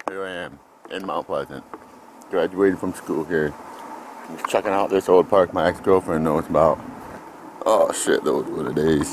Here I am in Mount Pleasant, graduated from school here. I'm just checking out this old park my ex-girlfriend knows about. Oh shit, those were the days.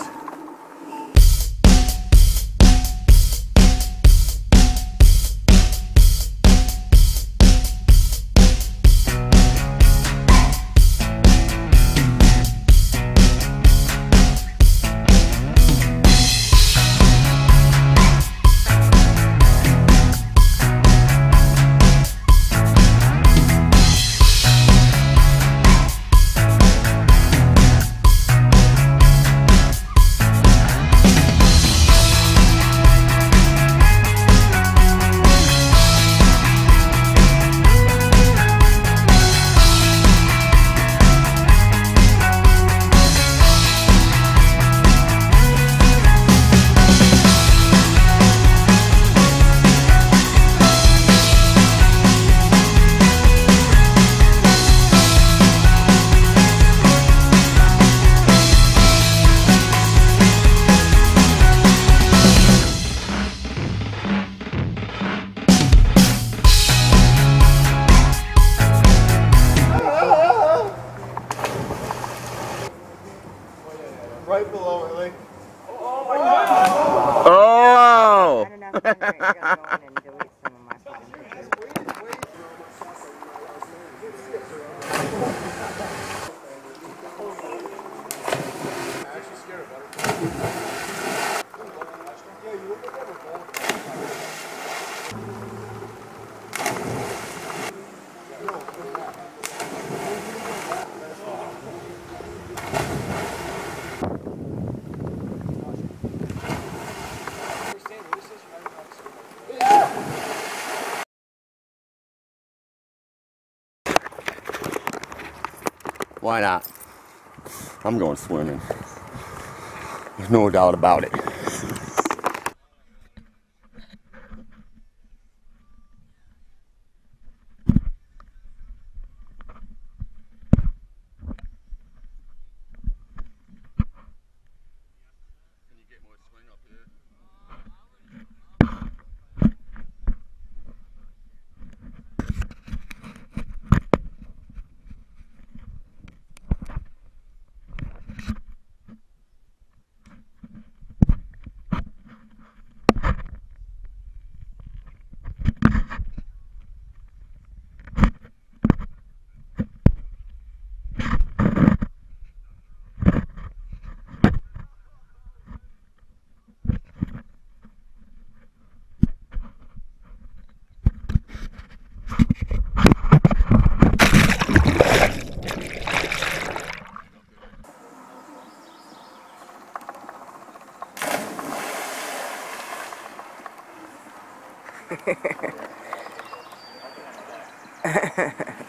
Right below her leg. Oh my God! Oh! I don't know if I'm gonna go in and delete some of my fucking pictures. Actually scared of butterflies. Yeah, you look like a ball. Why not? I'm going swimming. There's no doubt about it. Ha ha ha.